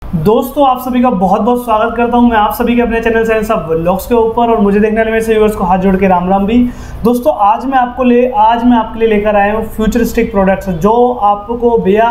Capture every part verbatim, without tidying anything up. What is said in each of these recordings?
दोस्तों आप सभी का बहुत बहुत स्वागत करता हूं मैं आप सभी के अपने चैनल चैनल सब व्लॉग्स के ऊपर और मुझे देखने वाले मेरे व्यूअर्स को हाथ जोड़ के राम राम भी। दोस्तों आज मैं आपको ले आज मैं आपके लिए लेकर आया हूं फ्यूचरिस्टिक प्रोडक्ट्स जो आपको भैया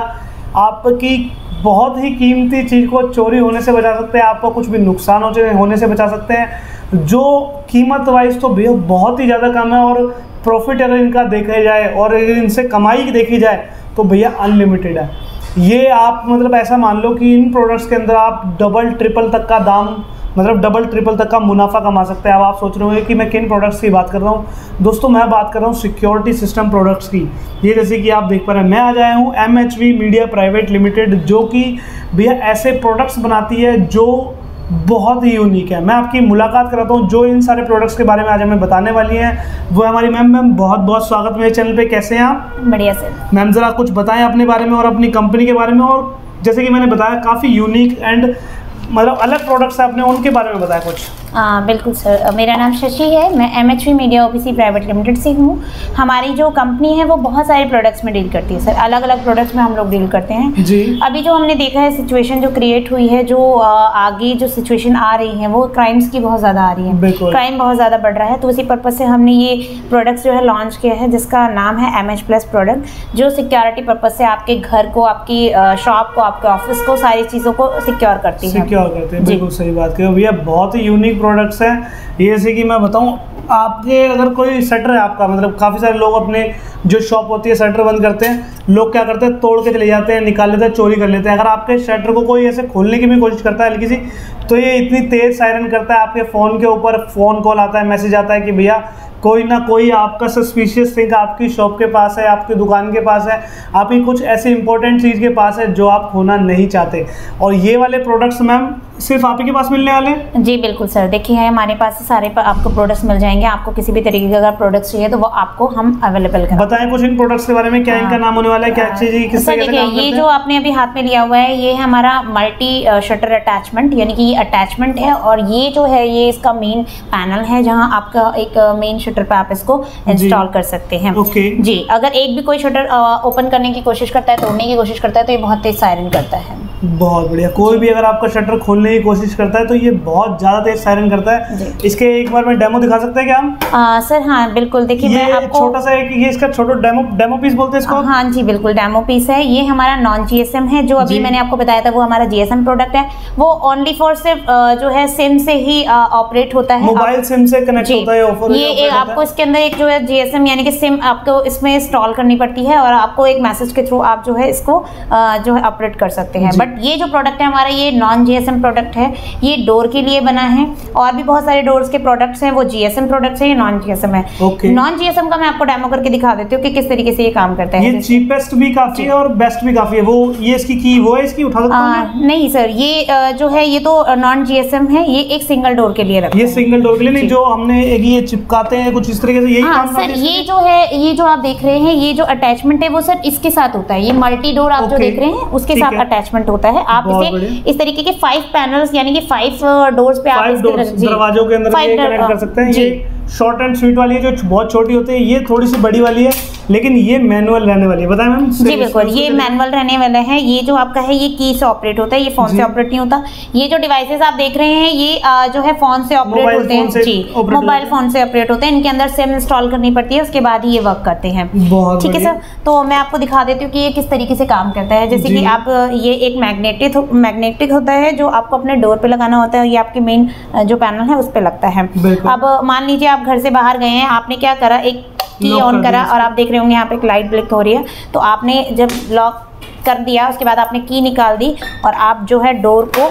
आपकी बहुत ही कीमती चीज़ को चोरी होने से बचा सकते हैं, आपको कुछ भी नुकसान होने से बचा सकते हैं, जो कीमत वाइज तो भैया बहुत ही ज़्यादा कम है और प्रॉफिट अगर इनका देखा जाए और इनसे कमाई देखी जाए तो भैया अनलिमिटेड है। ये आप मतलब ऐसा मान लो कि इन प्रोडक्ट्स के अंदर आप डबल ट्रिपल तक का दाम मतलब डबल ट्रिपल तक का मुनाफा कमा सकते हैं। अब आप सोच रहे होंगे कि मैं किन प्रोडक्ट्स की बात कर रहा हूँ। दोस्तों मैं बात कर रहा हूँ सिक्योरिटी सिस्टम प्रोडक्ट्स की। ये जैसे कि आप देख पा रहे हैं मैं आज आया हूँ M H V media private limited, जो कि भैया ऐसे प्रोडक्ट्स बनाती है जो बहुत ही यूनिक है। मैं आपकी मुलाकात कराता हूँ जो इन सारे प्रोडक्ट्स के बारे में आज हमें बताने वाली हैं वो हमारी मैम। मैम बहुत बहुत स्वागत मेरे चैनल पे, कैसे हैं आप? बढ़िया सर। मैम ज़रा कुछ बताएं अपने बारे में और अपनी कंपनी के बारे में, और जैसे कि मैंने बताया काफ़ी यूनिक एंड मतलब अलग प्रोडक्ट्स हैं अपने, उनके बारे में बताएं कुछ। हाँ बिल्कुल सर, मेरा नाम शशि है, मैं M H V media OPC private limited से हूँ। हमारी जो कंपनी है वो बहुत सारे प्रोडक्ट्स में डील करती है सर, अलग अलग प्रोडक्ट्स में हम लोग डील करते हैं जी। अभी जो हमने देखा है सिचुएशन जो क्रिएट हुई है, जो आगे जो सिचुएशन आ रही है वो क्राइम्स की बहुत ज़्यादा आ रही है, क्राइम बहुत ज़्यादा बढ़ रहा है, तो उसी पर्पज़ से हमने ये प्रोडक्ट्स जो है लॉन्च किया है जिसका नाम है एम एच प्लस प्रोडक्ट, जो सिक्योरिटी पर्पज़ से आपके घर को, आपकी शॉप को, आपके ऑफिस को, सारी चीज़ों को सिक्योर करती है। सिक्योर करते हैं, बिल्कुल सही बात कही भैया, बहुत ही यूनिक प्रोडक्ट्स हैं। ये जैसे कि मैं बताऊं, आपके अगर कोई शटर है आपका, मतलब काफ़ी सारे लोग अपने जो शॉप होती है शटर बंद करते हैं, लोग क्या करते हैं तोड़ के चले जाते हैं, निकाल लेते हैं, चोरी कर लेते हैं। अगर आपके शटर को कोई ऐसे खोलने की भी कोशिश करता है हल्की सी, तो ये इतनी तेज़ सायरन करता है, आपके फ़ोन के ऊपर फ़ोन कॉल आता है, मैसेज आता है कि भैया कोई ना कोई आपका सस्पिशियस थिंग आपकी शॉप के पास है, आपकी दुकान के पास है, आपकी कुछ ऐसी इंपॉर्टेंट चीज़ के पास है जो आप खोना नहीं चाहते। और ये वाले प्रोडक्ट्स मैम सिर्फ आप ही के पास मिलने वाले हैं? जी बिल्कुल सर, देखिए है हमारे पास सारे पर आपको प्रोडक्ट्स मिल जाएंगे। आपको किसी भी तरीके का अगर प्रोडक्ट्स चाहिए तो वो आपको हम अवेलेबल करें। बताएं कुछ इन प्रोडक्ट्स के बारे में, क्या इनका नाम होने वाला है, क्या चीज़ किस तरह से? ये जो आपने अभी हाथ में लिया हुआ है ये है हमारा मल्टी शटर अटैचमेंट, यानी कि ये अटैचमेंट है और ये जो है ये इसका मेन पैनल है जहाँ आपका एक मेन शटर पे आप इसको इंस्टॉल कर सकते हैं। ओके जी, अगर एक भी कोई शटर ओपन करने की कोशिश करता है, तोड़ने की कोशिश करता है तो ये बहुत तेज सायरन करता है। बहुत बढ़िया। कोई भी अगर आपका शटर खोलने की कोशिश करता है तो ये बहुत ज़्यादा तेज सायरन करता है। इसके एक बार में डेमो दिखा सकते हैं क्या हम? आ, सर हाँ बिल्कुल, देखिए मैं आपको छोटा सा एक ये इसका छोटा डेमो डेमो पीस बोलते हैं इसको। हाँ जी बिल्कुल, डेमो पीस है। ये हमारा नॉन जीएसएम है, जो अभी मैंने आपको बताया था वो हमारा जीएसएम प्रोडक्ट है। वो ओनली फॉर सिर्फ जो है सिम से ही ऑपरेट होता है, मोबाइल सिम से कनेक्ट होता है। ऑफर ये एक आपको इसके अंदर एक जो है जीएसएम यानी कि सिम आपको इसमें इंस्टॉल करनी पड़ती है और आपको एक मैसेज के थ्रू आप जो है इसको जो है ऑपरेट कर सकते हैं। बट ये जो प्रोडक्ट है हमारा ये नॉन जीएसएम प्रोडक्ट है, ये डोर के लिए बना है। और भी बहुत सारे डोर्स के प्रोडक्ट्स हैं, वो जीएसएम प्रोडक्ट्स है, ये नॉन जीएसएम है। okay. नॉन जीएसएम का मैं आपको डेमो करके दिखा देती हूँ कि किस तरीके से ये काम करता है। ये चीपेस्ट भी काफी है और बेस्ट भी काफी है। वो ये इसकी की वो है, इसकी उठा सकता हूं? नहीं सर, ये जो है ये तो नॉन जीएसएम है, ये एक सिंगल डोर के लिए रखा है। ये सिंगल डोर के लिए नहीं, जो हमने एक ये चिपकाते हैं कुछ इस तरीके से, यही काम सर। ये जो है ये जो आप देख रहे हैं ये जो अटैचमेंट है वो सर इसके साथ होता है। ये मल्टी डोर आप जो देख रहे हैं उसके साथ अटैचमेंट होता है। आप इसे इस तरीके के फाइव पैनल्स यानी कि फाइव डोर्स पे आप दरवाजों के अंदर कनेक्ट कर सकते हैं। ये शॉर्ट एंड स्वीट वाली है जो बहुत छोटी होती है, ये थोड़ी सी बड़ी वाली है लेकिन ये मैनुअल रहने वाली है। बताएं मैम। जी बिल्कुल, ये मैनुअल रहने वाला है। ये जो आपका है ये की से ऑपरेट होता है, ये फोन से ऑपरेट नहीं होता। ये जो डिवाइसेस आप देख रहे हैं ये जो है फोन से ऑपरेट होते हैं। जी, मोबाइल फोन से ऑपरेट होते हैं। इनके अंदर सिम इंस्टॉल करनी पड़ती है, उसके बाद ही ये वर्क करते हैं। ठीक है सर, तो मैं आपको दिखा देती हूँ कि ये किस तरीके से काम करता है। जैसे कि आप ये एक मैग्नेटिक मैग्नेटिक होता है जो आपको अपने डोर पे लगाना होता है। ये आपके मेन जो पैनल है उस पे लगता है। अब मान लीजिए आप घर से बाहर गए हैं, आपने क्या करा, एक की ऑन करा और आप देख रहे होंगे यहाँ पे एक लाइट ब्लिंक हो रही है, तो आपने जब लॉक कर दिया उसके बाद आपने की निकाल दी और आप जो है डोर को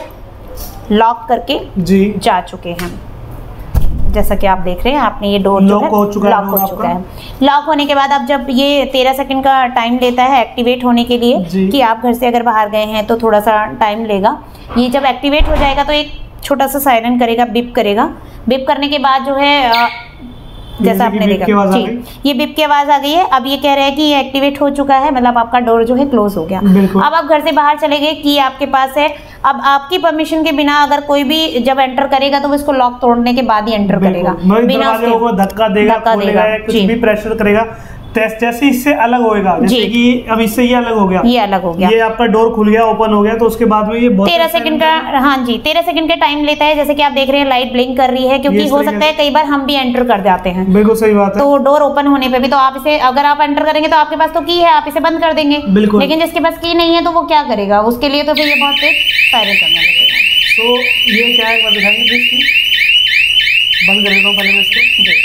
लॉक करके जी जा चुके हैं। जैसा कि आप देख रहे हैं आपने ये डोर जो है लॉक हो चुका है। लॉक होने के बाद अब जब ये तेरह सेकंड का टाइम लेता है एक्टिवेट होने के लिए, कि आप घर से अगर बाहर गए हैं तो थोड़ा सा टाइम लेगा। ये जब एक्टिवेट हो जाएगा तो एक छोटा सा सायरन करेगा, बिप करेगा। बिप करने के बाद जो है जैसा आपने देखा जी, ये बिप की आवाज आ गई है। अब ये कह रहा है कि ये एक्टिवेट हो चुका है, मतलब आपका डोर जो है क्लोज हो गया। अब आप घर से बाहर चले गए, की आपके पास है। अब आपकी परमिशन के बिना अगर कोई भी जब एंटर करेगा तो वो इसको लॉक तोड़ने के बाद ही एंटर करेगा, बिना धक्का देगा, कुछ भी प्रेशर करेगा जैसे इससे अलग होएगा, जैसे कि अब इससे ये अलग हो गया, ये अलग हो गया, ये आपका डोर खुल गया, ओपन हो गया, तो उसके बाद में ये तेरह सेकंड का, हाँ जी तेरह सेकंड का टाइम लेता है। जैसे कि आप देख रहे हैं लाइट ब्लिंक कर रही है, क्योंकि हो सकता है कई बार हम भी एंटर कर जाते हैं। बिल्कुल सही बात है। तो डोर ओपन होने पे भी तो आप इसे, अगर आप एंटर करेंगे तो आपके पास तो की है, आप इसे बंद कर देंगे, लेकिन जिसके पास की नहीं है तो वो क्या करेगा, उसके लिए तो फिर ये बहुत तेज सायरन करने लगेगा। तो ये क्या है दिखाएंगे, बंद कर देता हूँ पहले मैं इसको।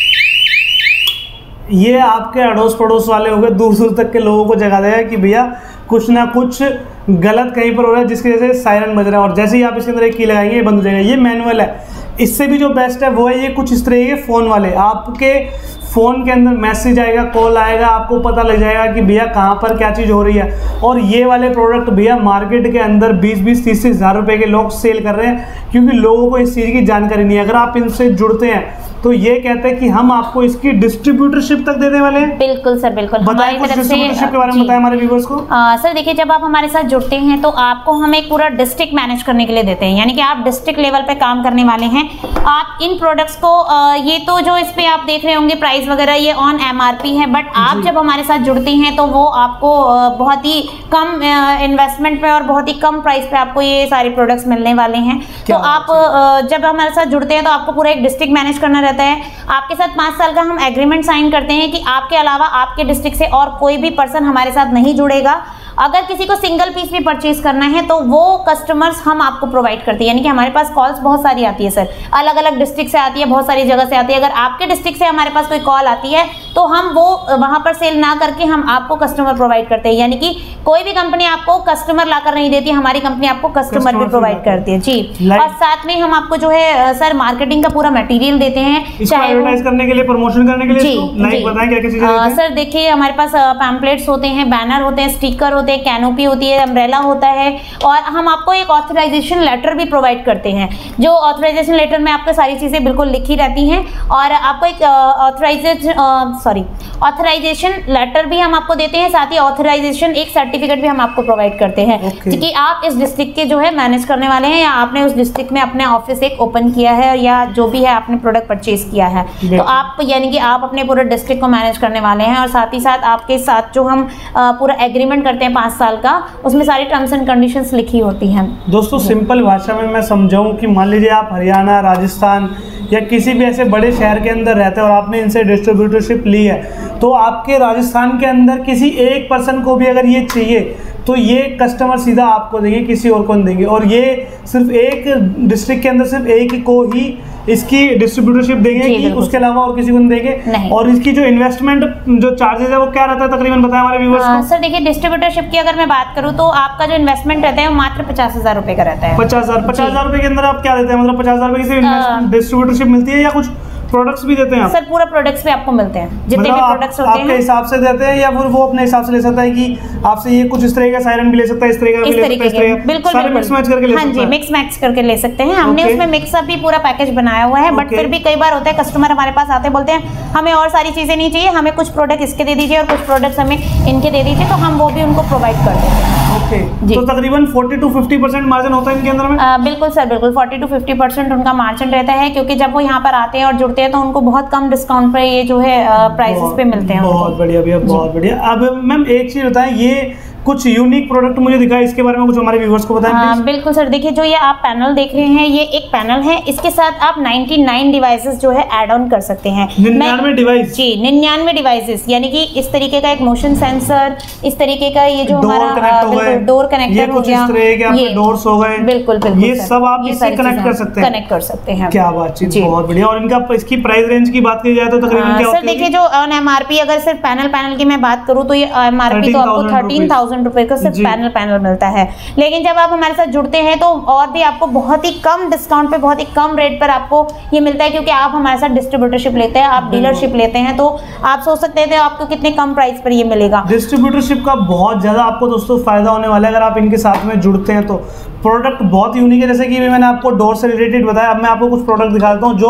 ये आपके अड़ोस पड़ोस वाले हो गए, दूर दूर तक के लोगों को जगा देगा कि भैया कुछ ना कुछ गलत कहीं पर हो रहा है, जिसकी वजह से सायरन बज रहा है। और जैसे ही आप इसके अंदर एक की लगाएंगे ये बंद हो जाएगा। ये मैनुअल है। इससे भी जो बेस्ट है वो है ये कुछ इस तरह के फ़ोन वाले, आपके फ़ोन के अंदर मैसेज आएगा, कॉल आएगा, आपको पता लग जाएगा कि भैया कहाँ पर क्या चीज़ हो रही है। और ये वाले प्रोडक्ट भैया मार्केट के अंदर बीस बीस तीस तीस हज़ार रुपये के लोग सेल कर रहे हैं, क्योंकि लोगों को इस चीज़ की जानकारी नहीं है। अगर आप इनसे जुड़ते हैं तो ये कहते हैं कि हम आपको इसकी डिस्ट्रीब्यूटरशिप तक देने वाले हैं। बिल्कुल सर, बिल्कुल। बताएं कुछ डिस्ट्रीब्यूटरशिप के बारे में, बताएं हमारे व्यूअर्स को। आ, सर देखिए, जब आप हमारे साथ जुड़ते हैं तो आपको हम एक पूरा डिस्ट्रिक्ट मैनेज करने के लिए देते हैं, यानी कि आप डिस्ट्रिक्ट लेवल पे काम करने वाले हैं। आप इन प्रोडक्ट्स को आ, ये तो जो इस पे आप देख रहे होंगे प्राइस वगैरह ये ऑन एमआरपी है, बट आप जब हमारे साथ जुड़ते हैं तो वो आपको बहुत ही कम इन्वेस्टमेंट पे और बहुत ही कम प्राइस पे आपको ये सारे प्रोडक्ट्स मिलने वाले हैं। तो आप जब हमारे साथ जुड़ते हैं तो आपको पूरा एक डिस्ट्रिक्ट मैनेज करना रहता है। आपके साथ पाँच साल का हम एग्रीमेंट साइन करते हैं कि आपके अलावा आपके डिस्ट्रिक्ट से और कोई भी पर्सन हमारे साथ नहीं जुड़ेगा। अगर किसी को सिंगल पीस भी परचेज करना है तो वो कस्टमर्स हम आपको प्रोवाइड करते हैं, यानी कि हमारे पास कॉल्स बहुत सारी आती है सर, अलग अलग डिस्ट्रिक्ट से आती है, बहुत सारी जगह से आती है। अगर आपके डिस्ट्रिक्ट से हमारे पास कोई कॉल आती है तो हम वो वहां पर सेल ना करके हम आपको कस्टमर प्रोवाइड करते हैं, यानी कि कोई भी कंपनी आपको कस्टमर लाकर नहीं देती, हमारी कंपनी आपको कस्टमर भी प्रोवाइड करती है जी। और साथ में हम आपको जो है सर मार्केटिंग का पूरा मटेरियल देते हैं, चाहे एडवर्टाइज करने के लिए, प्रमोशन करने के लिए। जी बताएं क्या क्या चीजें देते हैं? सर देखिए, हमारे पास पैम्पलेट्स होते हैं, बैनर होते हैं, स्टिकर होते हैं, कैनोपी होती है, अम्ब्रेला होता है, और हम आपको एक ऑथराइजेशन लेटर भी प्रोवाइड करते हैं। जो ऑथराइजेशन लेटर में आपको सारी चीजें बिल्कुल लिखी रहती हैं, और आपको एक ऑथराइजेशन सॉरी ऑथराइजेशन लेटर भी हम आपको देते हैं, साथ ही ऑथराइजेशन एक सर्टिफिकेट भी हम आपको प्रोवाइड करते हैं okay. कि आप इस डिस्ट्रिक्ट के जो है मैनेज करने वाले हैं, या आपने उस डिस्ट्रिक्ट में अपने ऑफिस एक ओपन किया है, या जो भी है आपने प्रोडक्ट परचेज किया है, तो आप यानी कि आप अपने पूरे डिस्ट्रिक्ट को मैनेज करने वाले हैं। और साथ ही साथ आपके साथ जो हम पूरा एग्रीमेंट करते हैं पाँच साल का, उसमें सारी टर्म्स एंड कंडीशंस लिखी होती हैं। दोस्तों सिंपल भाषा में मैं समझाऊं कि मान लीजिए आप हरियाणा, राजस्थान या किसी भी ऐसे बड़े शहर के अंदर रहते हैं और आपने इनसे डिस्ट्रीब्यूटरशिप ली है, तो आपके राजस्थान के अंदर किसी एक पर्सन को भी अगर ये चाहिए तो ये कस्टमर सीधा आपको देंगे, किसी और को नहीं देंगे। और ये सिर्फ एक डिस्ट्रिक्ट के अंदर सिर्फ एक को ही इसकी डिस्ट्रीब्यूटरशिप देंगे, कि उसके अलावा और किसी को नहीं देंगे। और इसकी जो इन्वेस्टमेंट जो चार्जेस है वो क्या रहता है तकरीबन, बताएं हमारे व्यूअर्स को। सर देखिए, डिस्ट्रीब्यूटरशिप की अगर मैं बात करूं तो आपका जो इन्वेस्टमेंट रहता है वो मात्र पचास हजार रुपए का रहता है। पचास हजार पचास हजार रुपए के अंदर आप क्या देते हैं, मतलब पचास हजार रुपए की डिस्ट्रीब्यूटरशिप मिलती है या कुछ प्रोडक्ट्स भी देते हैं आप? सर पूरा प्रोडक्ट्स भी आपको मिलते हैं, जितने भी प्रोडक्ट्स होते हैं आपके हिसाब से देते हैं, या फिर वो अपने हिसाब से ले सकता है कि आपसे ये कुछ इस तरह का सायरन भी ले सकता है, इस तरह का भी ले सकता है, इस तरह का बिल्कुल सारे मिक्स मैच करके ले सकते हैं। हाँ जी, मिक्स मैच करके ले सकते हैं। हमने उसमें मिक्सअप भी पूरा पैकेज बनाया हुआ है, बट फिर भी कई बार होता है कस्टमर हमारे पास आते बोलते हैं हमें और सारी चीजें नहीं चाहिए, हमें कुछ प्रोडक्ट इसके दे दीजिए और कुछ प्रोडक्ट्स हमें इनके दे दीजिए, तो हम वो भी उनको प्रोवाइड कर देते हैं। ओके, तो तकरीबन चालीस टू पचास परसेंट मार्जिन होता है इनके अंदर में? आ, बिल्कुल सर, बिल्कुल चालीस टू पचास परसेंट उनका मार्जिन रहता है, क्योंकि जब वो यहाँ पर आते हैं और जुड़ते हैं तो उनको बहुत कम डिस्काउंट पे ये जो है प्राइसेस पे मिलते हैं। बहुत बढ़िया भैया, बहुत बढ़िया। अब मैम एक चीज बताएं, ये कुछ यूनिक प्रोडक्ट मुझे दिखा, इसके बारे में कुछ हमारे व्यूअर्स को बताएं प्लीज। बिल्कुल सर, देखिए जो ये आप पैनल देख रहे हैं ये एक पैनल है, इसके साथ आप निन्यानवे डिवाइसेस जो है ऐड ऑन कर सकते हैं। निन्यानवे डिवाइस? जी, निन्यानवे डिवाइसेस, यानी कि इस तरीके का एक मोशन सेंसर, इस तरीके का ये जो हमारा डोर कनेक्टर हो गया, ये डोर्स हो गए, बिल्कुल बिल्कुल, ये सब आप इससे कनेक्ट कर सकते हैं, कनेक्ट कर सकते हैं। क्या बात है, बहुत बढ़िया। और इनका इसकी प्राइस रेंज की बात की जाए तो तकरीबन क्या होती है? सर देखिए, जो ऑन एमआरपी अगर सिर्फ पैनल पैनल की मैं बात करूँ तो ये एमआरपी तो आपको थर्टीन थाउजेंड रुपए का सिर्फ पैनल पैनल मिलता है, लेकिन जब आप हमारे साथ जुड़ते हैं तो और भी आपको बहुत ही कम डिस्काउंट पे, बहुत ही कम रेट पर आपको ये मिलता है, क्योंकि आप हमारे साथ डिस्ट्रीब्यूटरशिप लेते हैं, आप डीलरशिप लेते हैं, तो आप सोच सकते थे आपको कितने कम प्राइस पर ये मिलेगा। डिस्ट्रीब्यूटरशिप का बहुत ज्यादा आपको दोस्तों फायदा होने वाला है अगर आप इनके साथ में जुड़ते हैं। तो प्रोडक्ट बहुत यूनिक है, जैसे कि मैंने आपको डोर से रिलेटेड बताया, अब मैं आपको कुछ प्रोडक्ट दिखा देता हूँ जो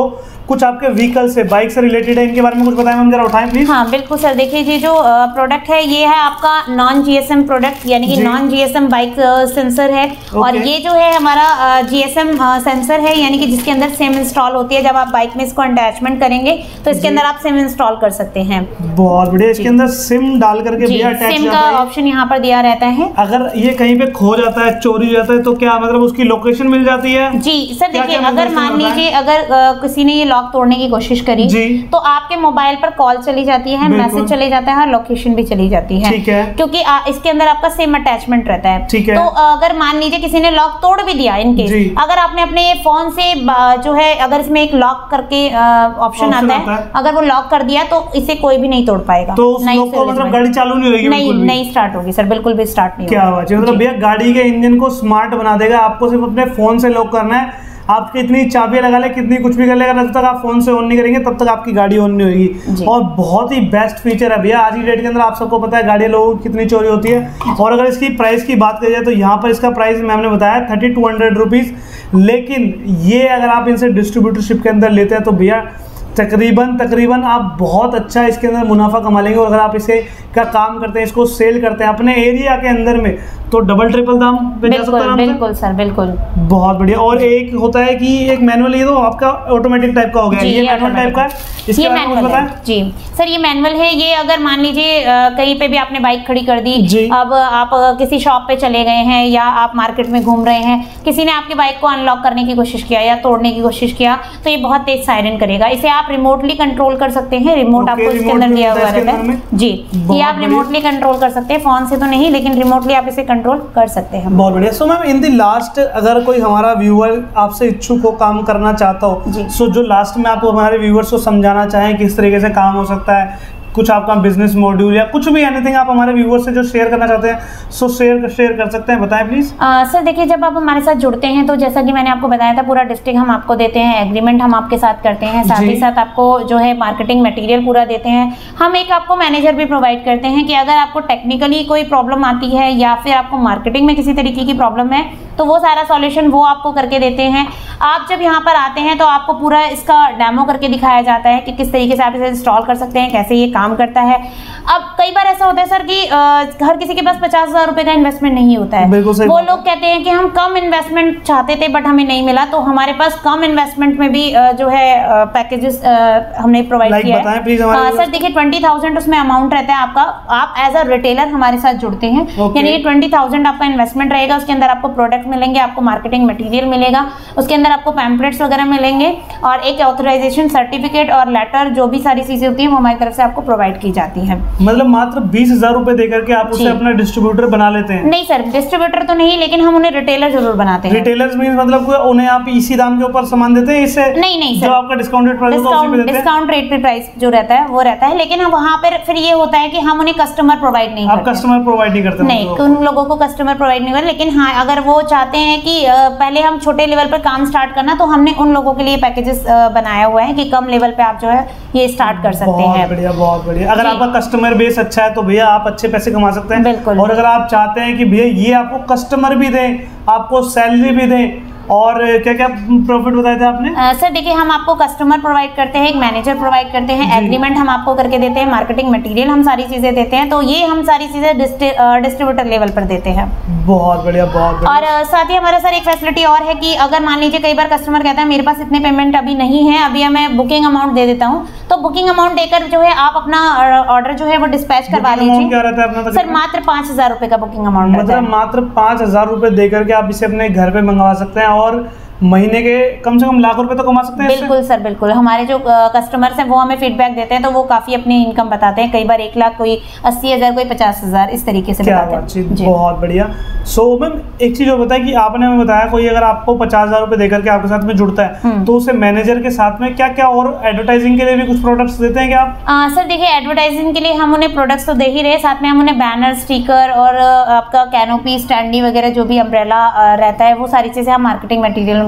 कुछ आपके व्हीकल से, बाइक से रिलेटेड है, इनके बारे में कुछ बताएं मैम, जरा उठाएं प्लीज। हाँ बिल्कुल सर, देखिए ये जो प्रोडक्ट है ये है आपका नॉन जीएसएम प्रोडक्ट, यानी कि नॉन जीएसएम बाइक सेंसर है। और ये जो है हमारा जीएसएम सेंसर है, यानी कि जिसके अंदर सिम इंस्टॉल होती है। जब आप बाइक में इसको अटैचमेंट करेंगे तो इसके अंदर आप सिम इंस्टॉल कर सकते हैं। बहुत बढ़िया, इसके अंदर सिम डाल करके भी अटैच सिम का ऑप्शन यहाँ पर दिया रहता है। अगर ये कहीं पे खो जाता है, चोरी हो जाता है, तो क्या मतलब उसकी लोकेशन मिल जाती है? जी सर, देखिए अगर मान लीजिए अगर किसी ने ये लॉक तोड़ने की कोशिश करी तो आपके मोबाइल पर कॉल चली जाती है, मैसेज चले जाता है और लोकेशन भी चली जाती है, ठीक है, क्योंकि आ, इसके अंदर आपका सिम अटैचमेंट रहता है। ठीक है। तो अगर मान लीजिए किसी ने लॉक तोड़ भी दिया, इनके अगर आपने अपने फोन से जो है, अगर इसमें एक लॉक करके ऑप्शन आता है, अगर वो लॉक कर दिया तो इसे कोई भी नहीं तोड़ पाएगा। तो मतलब गाड़ी चालू नहीं होगी? नहीं नहीं स्टार्ट होगी सर, बिल्कुल भी स्टार्ट नहीं। क्या बात है, मतलब भैया गाड़ी के इंजन को स्मार्ट बना देगा। आपको सिर्फ अपने फोन से लॉक करना है, आप कितनी चाबियां लगा ले, कितनी कुछ भी कर ले, जब तक आप फोन से ऑन नहीं करेंगे तब तक आपकी गाड़ी ऑन नहीं होगी। और बहुत ही बेस्ट फीचर है भैया। आज की डेट के अंदर आप सबको पता है गाड़ियां लोगों की कितनी चोरी होती है। और अगर इसकी प्राइस की बात करी जाए तो यहाँ पर इसका प्राइस मैम ने बताया थर्टी टू हंड्रेड रुपीज़, लेकिन ये अगर आप इनसे डिस्ट्रीब्यूटरशिप के अंदर लेते हैं तो भैया तकरीबन तकरीबन आप बहुत अच्छा इसके अंदर मुनाफा कमा लेंगे। और अगर आप इसे का काम करते हैं, इसको सेल करते हैं अपने एरिया के अंदर में, तो डबल ट्रिपल दाम पे जा सकता है। बिल्कुल सर, बिल्कुल बहुत बढ़िया। और एक होता है कि एक मैनुअल, ये तो आपका ऑटोमेटिक टाइप का हो गया, ये मैनुअल टाइप का है। इसके ये मैनुअल है जी सर, ये मैनुअल है। ये अगर मान लीजिए कहीं पे भी आपने बाइक खड़ी कर दी, अब आप किसी शॉप पे चले गए हैं या आप मार्केट में घूम रहे हैं, किसी ने आपकी बाइक को अनलॉक करने की कोशिश किया या तोड़ने की कोशिश किया, तो ये बहुत तेज सायरन करेगा। इसे आप रिमोटली कंट्रोल कर सकते हैं। रिमोट आपको इसके अंदर दिया हुआ रहता है जी, ये आप रिमोटली कंट्रोल कर सकते हैं, फोन से तो नहीं, लेकिन रिमोटली आप इसे कंट्रोल कर सकते हैं। बहुत बढ़िया। So ma'am in the last, अगर कोई हमारा व्यूअर आपसे इच्छुक हो, काम करना चाहता हो, सो जो लास्ट में आप हमारे व्यूअर्स को समझाना चाहें किस तरीके से काम हो सकता है, कुछ आपका बिजनेस मॉड्यूल या कुछ भी एनीथिंग आप हमारे व्यूअर्स से जो शेयर करना चाहते हैं, सो शेयर शेयर कर सकते हैं, बताएं प्लीज। सर देखिए, जब आप हमारे साथ जुड़ते हैं तो जैसा कि मैंने आपको बताया था, पूरा डिस्ट्रिक्ट हम आपको देते हैं, एग्रीमेंट हम आपके साथ करते हैं, साथ ही साथ आपको जो है मार्केटिंग मटेरियल पूरा देते हैं। हम एक आपको मैनेजर भी प्रोवाइड करते हैं कि अगर आपको टेक्निकली कोई प्रॉब्लम आती है या फिर आपको मार्केटिंग में किसी तरीके की प्रॉब्लम है, तो वो सारा सॉल्यूशन वो आपको करके देते हैं। आप जब यहाँ पर आते हैं तो आपको पूरा इसका डेमो करके दिखाया जाता है कि किस तरीके से आप इसे इंस्टॉल कर सकते हैं, कैसे ये काम करता है। अब कई बार ऐसा होता है सर कि हर किसी के पास पचास हजार रुपए का इन्वेस्टमेंट नहीं होता है। वो लोग कहते हैं कि हम कम इन्वेस्टमेंट चाहते थे बट हमें नहीं मिला, तो हमारे पास कम इन्वेस्टमेंट में भी जो है पैकेजेस हमने प्रोवाइड किया है। सर देखिए, ट्वेंटी थाउजेंड उसमें अमाउंट रहता है आपका। आप एज अ रिटेलर हमारे साथ जुड़ते हैं, यानी ट्वेंटी थाउजेंड आपका इन्वेस्टमेंट रहेगा। उसके अंदर आपको प्रोडक्ट मिलेंगे, आपको मार्केटिंग मटेरियल मिलेगा, उसके अंदर आपको पैम्पलेट्स वगैरह मिलेंगे और एक ऑथराइजेशन सर्टिफिकेट और लेटर, जो भी सारी चीजें होती है वो हमारी तरफ से आपको प्रोवाइड की जाती है। मतलब मात्र बीस हजार रुपए देकर के आप उसे अपना डिस्ट्रीब्यूटर बना लेते हैं? नहीं सर, डिस्ट्रीब्यूटर तो नहीं, लेकिन हम उन्हें रिटेलर जरूर बनाते हैं। रिटेलर्स मींस मतलब उन्हें आप इसी दाम के ऊपर सामान देते हैं? इससे नहीं नहीं सर, जो आपका डिस्काउंटेड प्राइस होता है उसी पे देते हैं? डिस्काउंट रेट पे प्राइस जो रहता है वो रहता है, लेकिन हम वहाँ पर फिर ये होता है कि हम उन्हें कस्टमर प्रोवाइड नहीं करते। आप कस्टमर प्रोवाइड नहीं करते? नहीं, उन लोगों को कस्टमर प्रोवाइड नहीं करते, लेकिन हाँ अगर वो चाहते हैं कि पहले हम छोटे लेवल पर काम स्टार्ट करना, तो हमने उन लोगों के लिए पैकेजेस बनाया हुआ है कि कम लेवल पे आप जो है ये स्टार्ट कर सकते हैं। बहुत बढ़िया, बहुत बढ़िया। अगर आपका कस्टमर बेस अच्छा है तो भैया आप अच्छे पैसे कमा सकते हैं। बिल्कुल। और अगर आप चाहते हैं कि भैया ये आपको कस्टमर भी दें, आपको सैलरी भी दें, और क्या क्या प्रॉफिट बताए थे आपने? uh, सर देखिए, हम आपको कस्टमर प्रोवाइड करते हैं, एक मैनेजर प्रोवाइड करते हैं, एग्रीमेंट हम आपको करके देते हैं, मार्केटिंग मटेरियल हम सारी चीजें देते हैं, तो ये हम सारी चीजें डिस्ट्रीब्यूटर लेवल पर देते हैं। बहुत बढ़िया, बहुत बढ़िया। और uh, साथ ही हमारा सर एक फैसिलिटी और है कि अगर मान लीजिए कई बार कस्टमर कहता है मेरे पास इतने पेमेंट अभी नहीं है, अभी मैं बुकिंग अमाउंट दे देता हूँ, तो बुकिंग अमाउंट देकर जो है आप अपना ऑर्डर जो है वो डिस्पैच करवा लीजिए। क्या रहता है अपना सर? मात्र पाँच हजार रुपए का बुकिंग अमाउंट, मतलब मात्र पाँच हजार रुपए देकर के आप इसे अपने घर पे मंगवा सकते हैं और महीने के कम से कम लाख रुपए तो कमा सकते हैं। बिल्कुल सर, बिल्कुल। हमारे जो कस्टमर्स हैं वो हमें फीडबैक देते हैं, तो वो काफी अपनी इनकम बताते हैं, कई बार एक लाख, कोई अस्सी हजार, कोई पचास हजार, इस तरीके से क्या बताते हैं। बहुत बढ़िया। सो मैम एक चीज और बताया कि आपने हमें बताया कोई अगर आपको पचास हजार रुपए देकर के आपके साथ में जुड़ता है तो उसे मैनेजर के साथ में क्या क्या और एडवर्टाइजिंग के लिए भी कुछ प्रोडक्ट्स देते हैं क्या आप? आ, सर देखिए, एडवर्टाइजिंग के लिए हम उन्हें प्रोडक्ट्स तो दे ही रहे, साथ में हम उन्हें बैनर, स्टिकर और आपका कैनोपी, स्टैंडी वगैरह जो भी अम्ब्रेला रहता है, वो सारी चीजें हम मार्केटिंग मटेरियल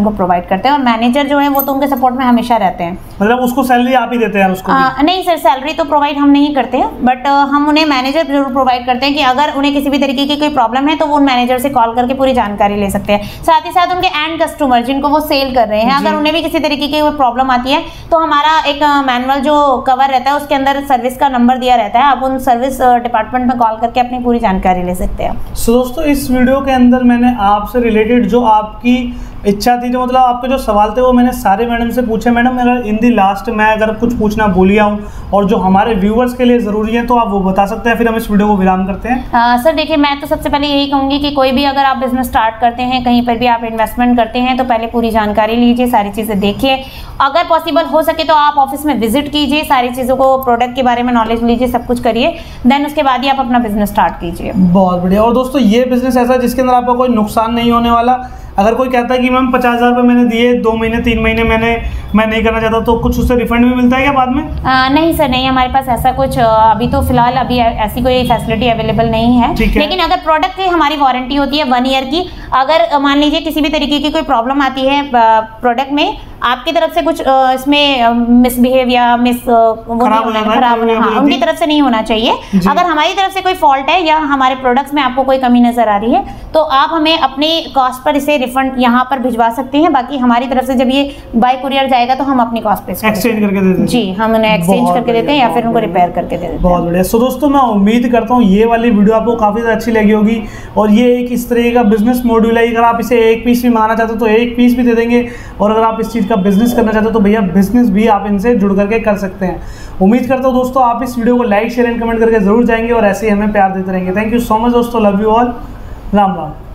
उनको प्रोवाइड करते हैं। और मैनेजर जो है वो तो उनके सपोर्ट में हमेशा रहते हैं। मतलब उसको सैलरी आप ही देते हैं उसको? आ, नहीं सर, सैलरी तो प्रोवाइड हम नहीं करते हैं, बट हम उन्हें मैनेजर जरूर प्रोवाइड करते हैं कि अगर उन्हें किसी भी तरीके की कोई प्रॉब्लम है तो वो उन मैनेजर से कॉल करके पूरी जानकारी ले सकते हैं। साथ ही साथ उनके एंड कस्टमर जिनको वो सेल कर रहे हैं, अगर उन्हें भी किसी तरीके की कोई प्रॉब्लम आती है तो हमारा एक मैनुअल जो कवर रहता है उसके अंदर सर्विस का नंबर दिया रहता है, आप उन सर्विस डिपार्टमेंट में कॉल करके अपनी पूरी जानकारी ले सकते हैं। सो दोस्तों, इस वीडियो के अंदर मैंने आपसे रिलेटेड जो आपकी इच्छा थी, जो मतलब आपके जो सवाल थे वो मैंने सारे मैडम से पूछे। मैडम अगर इन दी लास्ट मैं अगर कुछ पूछना भूल गया हूँ और जो हमारे व्यूवर्स के लिए ज़रूरी है तो आप वो बता सकते हैं, फिर हम इस वीडियो को विराम करते हैं। आ, सर देखिए, मैं तो सबसे पहले यही कहूँगी कि कोई भी अगर आप बिजनेस स्टार्ट करते हैं, कहीं पर भी आप इन्वेस्टमेंट करते हैं तो पहले पूरी जानकारी लीजिए, सारी चीज़ें देखिए। अगर पॉसिबल हो सके तो आप ऑफिस में विजिट कीजिए, सारी चीज़ों को, प्रोडक्ट के बारे में नॉलेज लीजिए, सब कुछ करिए, देन उसके बाद ही आप अपना बिजनेस स्टार्ट कीजिए। बहुत बढ़िया। और दोस्तों, ये बिजनेस ऐसा है जिसके अंदर आपका कोई नुकसान नहीं होने वाला। अगर कोई कहता है कि मैम पचास हज़ार रुपये मैंने दिए, दो महीने तीन महीने मैंने मैं नहीं करना चाहता, तो कुछ उससे रिफंड भी मिलता है क्या बाद में? आ, नहीं सर, नहीं, हमारे पास ऐसा कुछ अभी तो फिलहाल अभी ऐसी कोई फैसिलिटी अवेलेबल नहीं है, है। लेकिन अगर प्रोडक्ट की हमारी वारंटी होती है वन ईयर की। अगर मान लीजिए किसी भी तरीके की कोई प्रॉब्लम आती है प्रोडक्ट में, आपकी तरफ से कुछ इसमें मिसबिहेव या मिस खराब होना, हाँ, उनकी तरफ से नहीं होना चाहिए। अगर हमारी तरफ से कोई फॉल्ट है या हमारे प्रोडक्ट्स में आपको कोई कमी नजर आ रही है तो आप हमें अपने कॉस्ट पर इसे रिफंड यहाँ पर भिजवा सकते हैं। बाकी हमारी तरफ से जब ये बाय कुरियर जाएगा तो हम अपनी कॉस्ट पे एक्सचेंज करके देते हैं। जी, हम उन्हें एक्सचेंज करके देते हैं या फिर उनको रिपेयर करके दे देते हैं। बहुत बढ़िया। सो दोस्तों, मैं उम्मीद करता हूँ ये वाली वीडियो आपको काफ़ी ज़्यादा अच्छी लगी होगी। और ये एक इस तरह का बिजनेस मॉड्यूल है, अगर आप इसे एक पीस भी मंगाना चाहते हो तो एक पीस भी दे देंगे, और अगर आप इस चीज़ का बिजनेस करना चाहते हो तो भैया बिजनेस भी आप इनसे जुड़ करके कर सकते हैं। उम्मीद करता हूँ दोस्तों आप इस वीडियो को लाइक शेयर एंड कमेंट करके जरूर जाएंगे और ऐसे ही हमें प्यार देते रहेंगे। थैंक यू सो मच दोस्तों, love you all, Ram Ram.